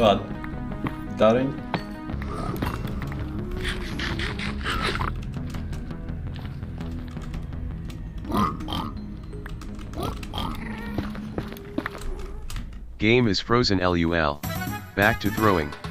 What? Darring? Game is frozen LUL. Back to throwing.